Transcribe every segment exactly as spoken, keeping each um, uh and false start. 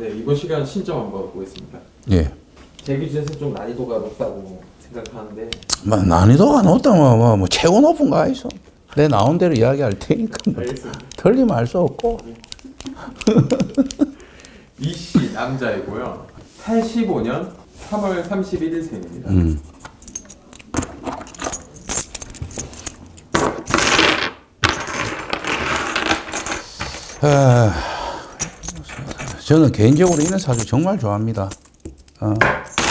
네, 이번 시간 신점 한번 보겠습니다. 예. 제 기준에서 좀 난이도가 높다고 생각하는데. 뭐 난이도가 높다면 뭐, 뭐 최고 높은 거 있어. 내 나온 대로 이야기할 테니까 뭐 틀리면 알 수 없고. 이씨 남자이고요. 팔십오 년 삼월 삼십일 일 생입니다. 음. 아, 저는 개인적으로 이런 사주 정말 좋아합니다. 어. 어?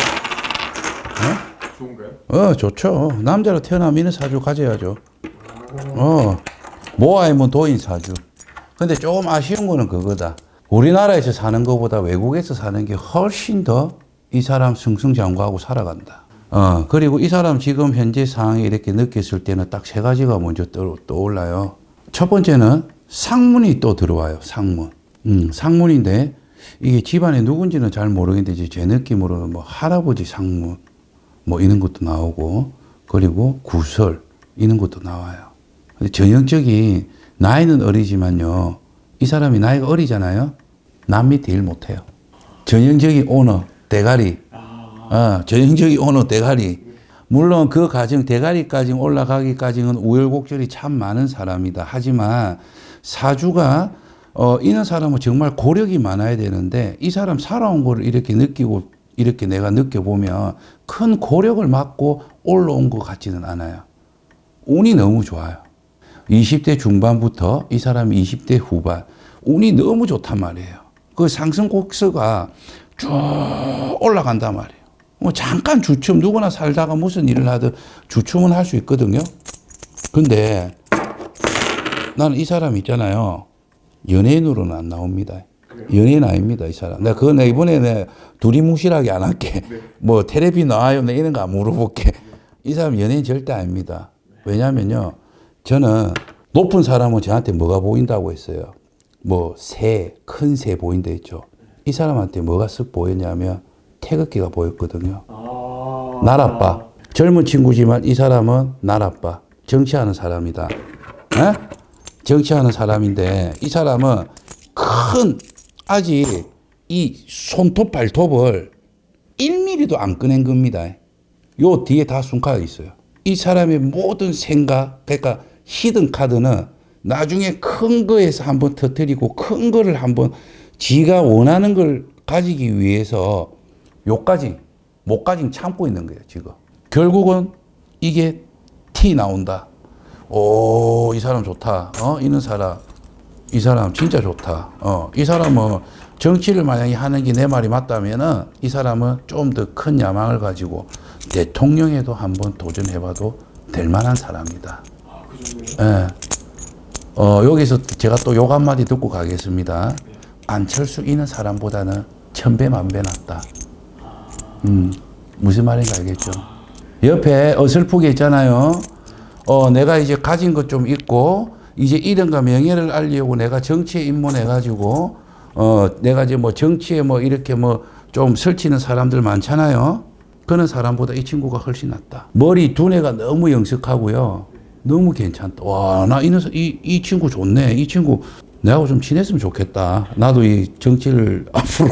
좋은가요? 어, 좋죠. 남자로 태어나면 이런 사주 가져야죠. 어, 모아이면 도인 사주. 근데 조금 아쉬운 거는 그거다. 우리나라에서 사는 것보다 외국에서 사는 게 훨씬 더 이 사람 승승장구하고 살아간다. 어, 그리고 이 사람 지금 현재 상황에 이렇게 느꼈을 때는 딱 세 가지가 먼저 떠, 떠올라요. 첫 번째는 상문이 또 들어와요. 상문. 음, 상문인데 이게 집안에 누군지는 잘 모르겠는데 이제 제 느낌으로는 뭐 할아버지 상문 뭐 이런 것도 나오고 그리고 구설 이런 것도 나와요. 근데 전형적인 나이는 어리지만요. 이 사람이 나이가 어리잖아요. 남 밑에 일 못해요. 전형적인 오너 대가리. 어, 전형적인 오너 대가리. 물론 그 과정 대가리까지 올라가기까지는 우여곡절이 참 많은 사람이다. 하지만 사주가 어, 이런 사람은 정말 고력이 많아야 되는데 이 사람 살아온 거를 이렇게 느끼고 이렇게 내가 느껴보면 큰 고력을 맞고 올라온 것 같지는 않아요. 운이 너무 좋아요. 이십 대 중반부터 이 사람이 이십 대 후반 운이 너무 좋단 말이에요. 그 상승 곡서가 쭉 올라간단 말이에요. 뭐 잠깐 주춤 누구나 살다가 무슨 일을 하든 주춤은 할 수 있거든요. 근데 나는 이 사람 있잖아요. 연예인으로는 안 나옵니다. 연예인 아닙니다, 이 사람. 내가 그거 내 이번에 내 두리뭉실하게 안 할게. 네. 뭐 텔레비 나와요, 내 이런 거 안 물어볼게. 이 사람 연예인 절대 아닙니다. 왜냐면요, 저는 높은 사람은 저한테 뭐가 보인다고 했어요. 뭐 새, 큰 새 보인다 했죠. 이 사람한테 뭐가 쓱 보였냐면 태극기가 보였거든요. 아... 날아빠. 젊은 친구지만 이 사람은 날아빠. 정치하는 사람이다. 에? 정치하는 사람인데 이 사람은 큰 아직 이 손톱 발톱을 일 밀리미터도 안 꺼낸 겁니다. 요 뒤에 다 숨가가 있어요. 이 사람의 모든 생각, 그러니까 히든 카드는 나중에 큰 거에서 한번 터뜨리고 큰 거를 한번 지가 원하는 걸 가지기 위해서 요까지 목까지 참고 있는 거예요, 지금. 결국은 이게 티 나온다. 오, 이 사람 좋다. 어, 이런 사람. 이 사람 진짜 좋다. 어, 이 사람은 정치를 만약에 하는 게 내 말이 맞다면은 이 사람은 좀 더 큰 야망을 가지고 대통령에도 한번 도전해봐도 될 만한 사람이다. 아, 그 정도요? 예. 어, 여기서 제가 또 욕 한마디 듣고 가겠습니다. 안철수 이는 사람보다는 천배 만배 낫다. 음, 무슨 말인지 알겠죠? 옆에 어설프게 있잖아요. 어, 내가 이제 가진 것 좀 있고, 이제 이름과 명예를 알리려고 내가 정치에 입문해가지고, 어, 내가 이제 뭐 정치에 뭐 이렇게 뭐 좀 설치는 사람들 많잖아요. 그런 사람보다 이 친구가 훨씬 낫다. 머리 두뇌가 너무 영석하고요. 너무 괜찮다. 와, 나 이, 이, 이 친구 좋네. 이 친구 내하고 좀 친했으면 좋겠다. 나도 이 정치를 앞으로.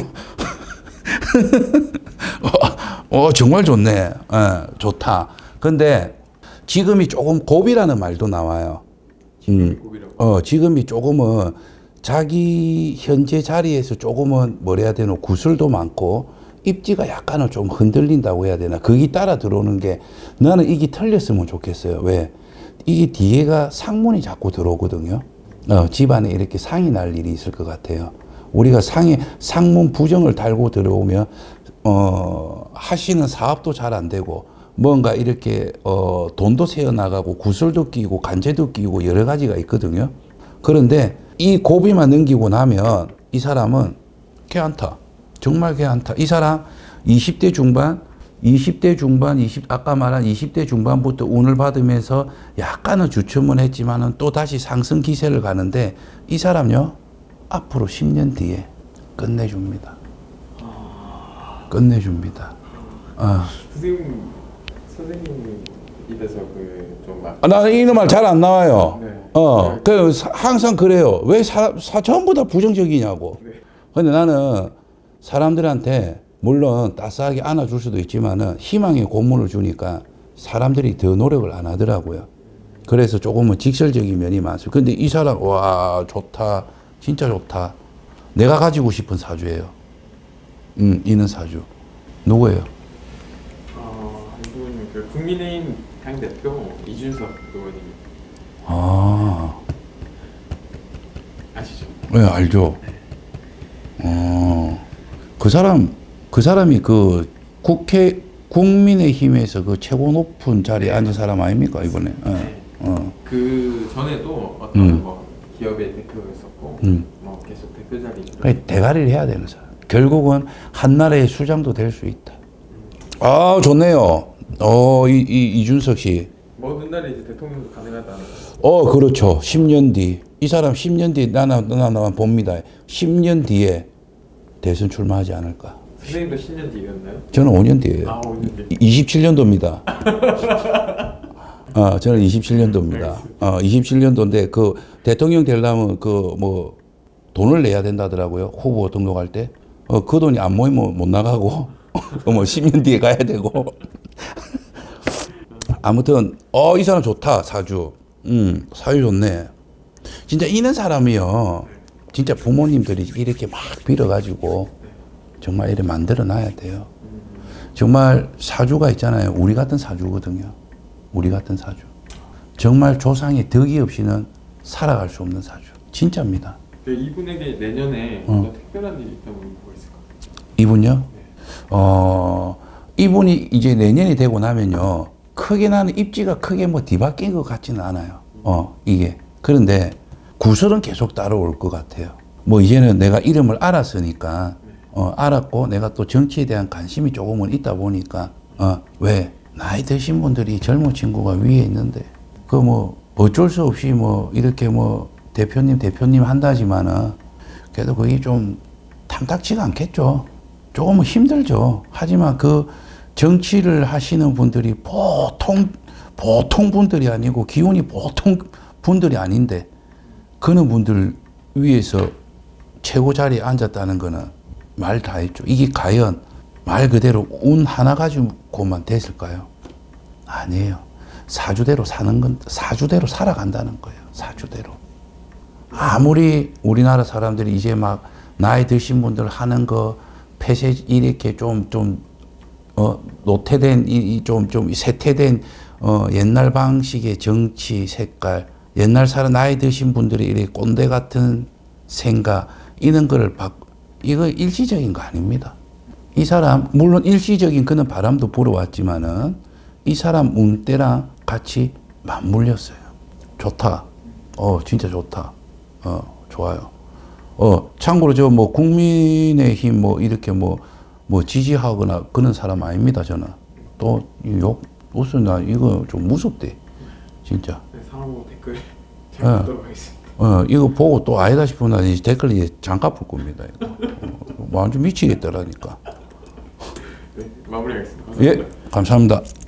어, 어, 정말 좋네. 예, 좋다. 근데 지금이 조금 고비라는 말도 나와요. 음, 어, 지금이 조금은 자기 현재 자리에서 조금은 뭐라 해야 되나 구슬도 많고 입지가 약간은 좀 흔들린다고 해야 되나. 거기 따라 들어오는 게 나는 이게 틀렸으면 좋겠어요. 왜? 이게 뒤에가 상문이 자꾸 들어오거든요. 어, 집안에 이렇게 상이 날 일이 있을 것 같아요. 우리가 상에 상문 부정을 달고 들어오면 어, 하시는 사업도 잘 안 되고 뭔가 이렇게 어, 돈도 새어나가고 구슬도 끼고 간제도 끼고 여러 가지가 있거든요. 그런데 이 고비만 넘기고 나면 이 사람은 괜찮다. 정말 괜찮다. 이 사람 이십 대 중반, 이십 대 중반, 이십, 아까 말한 이십 대 중반부터 운을 받으면서 약간은 주춤은 했지만은 또 다시 상승 기세를 가는데 이 사람요, 앞으로 십 년 뒤에 끝내줍니다. 끝내줍니다. 어. 선생님, 선생님 입에서 그좀 막. 아, 나는 이런 말 잘 안 나와요. 네. 어, 네. 그 항상 그래요. 왜 사, 사 전부 다 부정적이냐고. 네. 근데 나는 사람들한테 물론 따스하게 안아줄 수도 있지만은 희망의 고문을 주니까 사람들이 더 노력을 안 하더라고요. 그래서 조금은 직설적인 면이 많습니다. 근데 이 사람, 와, 좋다. 진짜 좋다. 내가 가지고 싶은 사주예요. 음, 이는 사주. 누구예요? 어, 이분 그 국민의힘 당대표 이준석 의원입니다. 아, 아시죠? 네, 알죠. 어, 그 사람, 그 사람이 그 국회, 국민의힘에서 그 최고 높은 자리에 앉은 사람 아닙니까, 이번에? 어, 네. 어. 그 전에도 어떤 음. 뭐 기업의 대표였었고, 음. 뭐 계속 대표 자리. 그러니까 대가리를 해야 되는 사람. 결국은 한 나라의 수장도 될 수 있다. 아, 좋네요. 어, 이, 이, 이준석 씨. 모든 날에 이제 대통령도 가능하다는 거. 어, 그렇죠. 십 년 뒤. 이 사람 십 년 뒤, 나나, 나나 봅니다. 십 년 뒤에 대선 출마하지 않을까. 선생님도 십 년 뒤였나요? 저는 오 년 뒤에요. 아, 오 년 뒤. 이십칠 년도입니다. 어, 저는 이십칠 년도입니다. 어, 이십칠 년도인데 그 대통령 되려면 그 뭐 돈을 내야 된다더라고요. 후보 등록할 때. 어, 그 돈이 안 모이면 못 나가고 뭐 십 년 뒤에 가야 되고. 아무튼 어, 이 사람 좋다. 사주. 음, 사주 좋네. 진짜 이런 사람이요. 진짜 부모님들이 이렇게 막 빌어가지고 정말 이렇게 만들어 놔야 돼요. 정말 사주가 있잖아요. 우리 같은 사주거든요. 우리 같은 사주. 정말 조상의 덕이 없이는 살아갈 수 없는 사주. 진짜입니다. 그 이분에게 내년에 어. 뭔가 특별한 일이 있다면 뭐가 있을까요? 이분요? 네. 어, 이분이 이제 내년이 되고 나면요. 크게 나는 입지가 크게 뭐 뒤바뀐 것 같지는 않아요. 어, 이게. 그런데 구설은 계속 따라올 것 같아요. 뭐 이제는 내가 이름을 알았으니까, 어, 알았고 내가 또 정치에 대한 관심이 조금은 있다 보니까, 어, 왜? 나이 드신 분들이 젊은 친구가 위에 있는데, 그 뭐 어쩔 수 없이 뭐 이렇게 뭐 대표님, 대표님 한다지만은, 그래도 그게 좀 탐탁치가 않겠죠. 조금은 힘들죠. 하지만 그 정치를 하시는 분들이 보통, 보통 분들이 아니고 기운이 보통 분들이 아닌데, 그런 분들 위에서 최고 자리에 앉았다는 거는 말 다 했죠. 이게 과연 말 그대로 운 하나 가지고만 됐을까요? 아니에요. 사주대로 사는 건, 사주대로 살아간다는 거예요. 사주대로. 아무리 우리나라 사람들이 이제 막 나이 드신 분들 하는 거 폐쇄 이렇게 좀, 좀, 어, 노태된, 이, 좀, 좀 세태된, 어, 옛날 방식의 정치 색깔, 옛날 사람 나이 드신 분들이 이렇게 꼰대 같은 생각, 이런 거를 바, 이거 일시적인 거 아닙니다. 이 사람, 물론 일시적인 그는 바람도 불어왔지만은 이 사람 운때랑 같이 맞물렸어요. 좋다. 어, 진짜 좋다. 어, 좋아요. 어, 참고로 저 뭐 국민의힘 뭐 이렇게 뭐, 뭐 지지하거나 그런 사람 아닙니다, 저는. 또 욕, 무슨, 나 이거 좀 무섭대. 진짜. 네, 상호 댓글 잘 보도록 하겠습니다. 어, 이거 보고 또 아니다 싶으면 이 댓글 이제 장갑 풀 겁니다. 이거. 어, 완전 미치겠더라니까. 네, 마무리하겠습니다. 예, 감사합니다.